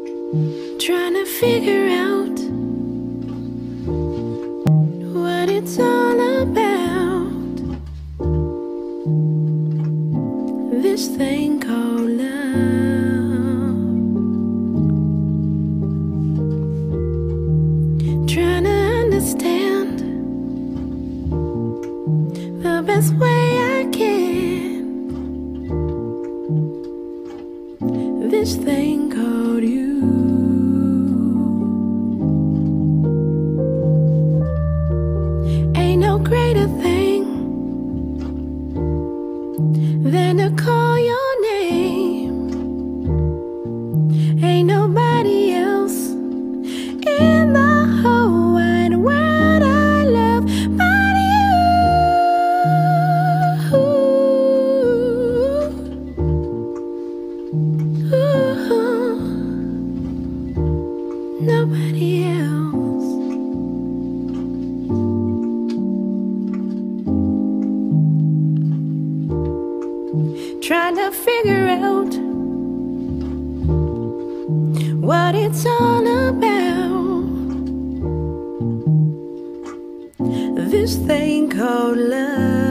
trying to figure out what it's all about. This thing called love. Trying to understand the best way I can. This thing called you. Ain't no greater thing than to call your name. Ain't nobody else in the whole wide world I love but you. Ooh, nobody else. Trying to figure out what it's all about. This thing called love.